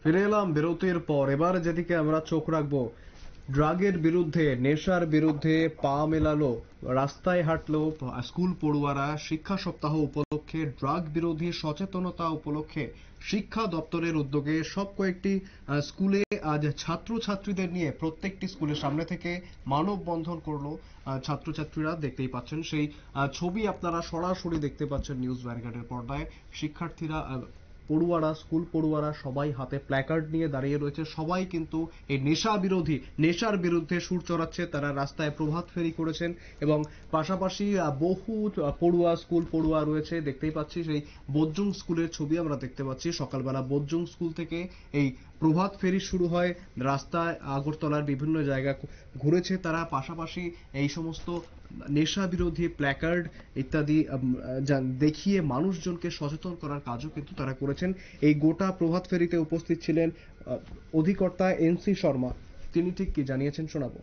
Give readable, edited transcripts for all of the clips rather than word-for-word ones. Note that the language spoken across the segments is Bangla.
ফিরে এলাম বিরতির পর। এবার যেদিকে আমরা চোখ রাখবো, ড্রাগের বিরুদ্ধে, নেশার বিরুদ্ধে পা মেলালো, রাস্তায় হাঁটলো স্কুল পড়ুয়ারা। শিক্ষা সপ্তাহ উপলক্ষে, ড্রাগ বিরোধী সচেতনতা উপলক্ষে শিক্ষা দপ্তরের উদ্যোগে সব কয়েকটি স্কুলে আজ ছাত্রছাত্রীদের নিয়ে প্রত্যেকটি স্কুলের সামনে থেকে মানববন্ধন করলো ছাত্রছাত্রীরা। দেখতেই পাচ্ছেন সেই ছবি আপনারা সরাসরি দেখতে পাচ্ছেন নিউজ ভ্যানগার্ডের পর্দায়। শিক্ষার্থীরা, পড়ুয়ারা, স্কুল পড়ুয়ারা সবাই হাতে প্ল্যাকার্ড নিয়ে দাঁড়িয়ে রয়েছে। সবাই কিন্তু এই নেশার বিরুদ্ধে সুর চড়াচ্ছে। তারা রাস্তায় প্রভাত ফেরি করেছেন এবং পাশাপাশি বহু পড়ুয়া, স্কুল পড়ুয়া রয়েছে। দেখতেই পাচ্ছি সেই বজ্জুং স্কুলের ছবি আমরা দেখতে পাচ্ছি। সকালবেলা বজ্জুং স্কুল থেকে এই প্রভাত ফেরি শুরু হয়, রাস্তায় আগরতলার বিভিন্ন জায়গা ঘুরেছে তারা। পাশাপাশি এই সমস্ত নেশা বিরোধী প্ল্যাকার্ড ইত্যাদি দেখিয়ে মানুষজনকে সচেতন করার কাজও কিন্তু তারা করেছেন। এই গোটা প্রভাত ফেরিতে উপস্থিত ছিলেন অধিকর্তা এনসি শর্মা। তিনি ঠিক কি জানিয়েছেন শোনাবো।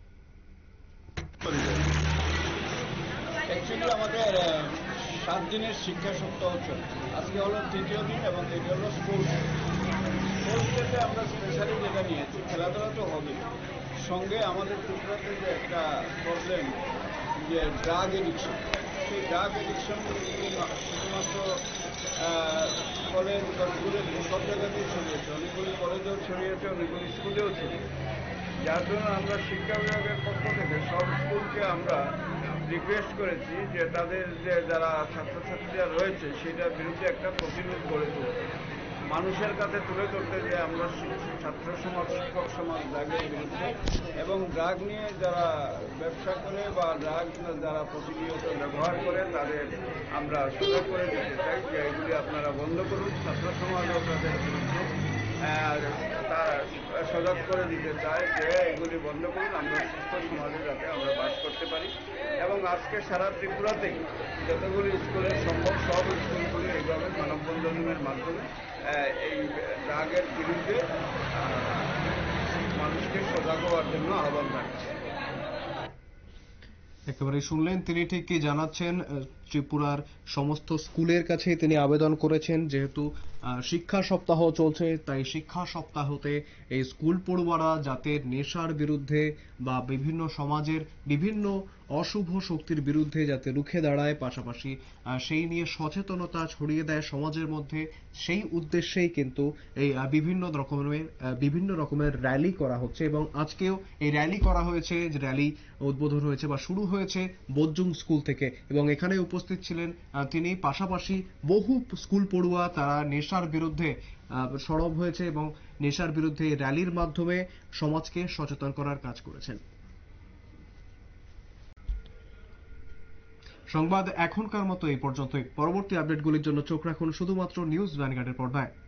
অ্যাকচুয়ালি আমাদের 7 দিনের শিক্ষা সপ্তাহ চলছে। আজকে হলো তৃতীয় দিন এবং এটি হলো স্পোর্টস ডেতে আমরা স্পেশালি যেটা নিয়েছি, খেলাধুলা তো হবে, সঙ্গে আমাদের ত্রিপুরাতে যে একটা প্রবলেম, যে ড্রাগ এডিকশন, সেই ড্রাগ এডিকশন শুধুমাত্র কলেজ বা স্কুলে সব জায়গাতেই ছড়িয়েছে, অনেকগুলি কলেজেও ছড়িয়েছে, অনেকগুলি স্কুলেও ছড়িয়েছে। যার জন্য আমরা শিক্ষা বিভাগের পক্ষ থেকে সব স্কুলকে আমরা রিকোয়েস্ট করেছি যে তাদের যে যারা ছাত্রছাত্রীরা রয়েছে সেটার বিরুদ্ধে একটা প্রতিরোধ গড়ে তুলতে, মানুষের কাছে তুলে ধরতে যে আমরা ছাত্র সমাজ, শিক্ষক সমাজ ড্রাগের বিরুদ্ধে, এবং ড্রাগ নিয়ে যারা ব্যবসা করে বা ড্রাগ যারা প্রতিনিয়ত ব্যবহার করে তাদের আমরা সজাগ করে দিতে চাই যে এগুলি আপনারা বন্ধ করুন। ছাত্র সমাজও তাদের বিরুদ্ধে তারা সজাগ করে দিতে চায় যে এগুলি বন্ধ করুন, আমরা সুস্থ সমাজে যাতে আমরা বাস করতে পারি। এবং আজকে সারা ত্রিপুরাতেই যতগুলি স্কুলের সম্ভব সব স্কুলগুলি এইভাবে মানববন্ধনের মাধ্যমে এই ড্রাগের বিরুদ্ধে মানুষকে সজাগ হওয়ার জন্য আহ্বান রাখছে। একেবারে শুনলেন তিনি ঠিক কি জানাচ্ছেন। ত্রিপুরার সমস্ত স্কুলের কাছে তিনি আবেদন করেছেন, যেহেতু শিক্ষা সপ্তাহ চলছে, তাই শিক্ষা সপ্তাহতে এই স্কুল পড়ুয়ারা যাতে নেশার বিরুদ্ধে বা বিভিন্ন সমাজের বিভিন্ন অশুভ শক্তির বিরুদ্ধে যাতে রুখে দাঁড়ায়, পাশাপাশি সেই নিয়ে সচেতনতা ছড়িয়ে দেয় সমাজের মধ্যে, সেই উদ্দেশ্যেই কিন্তু এই বিভিন্ন রকমের র্যালি করা হচ্ছে। এবং আজকেও এই র্যালি করা হয়েছে, যে র্যালি উদ্বোধন হয়েছে বা শুরু হয়েছে বজ্জুং স্কুল থেকে, এবং এখানে উপস্থিত ছিলেন তিনি। পাশাপাশি বহু স্কুল পড়ুয়া তারা নেশার বিরুদ্ধে সরব হয়েছে এবং নেশার বিরুদ্ধে র্যালির মাধ্যমে সমাজকে সচেতন করার কাজ করেছেন। সংবাদ এখনকার মতো এই পর্যন্তই। পরবর্তী আপডেটগুলির জন্য চোখ রাখুন শুধুমাত্র নিউজ ভ্যানগার্ডের পর্দায়।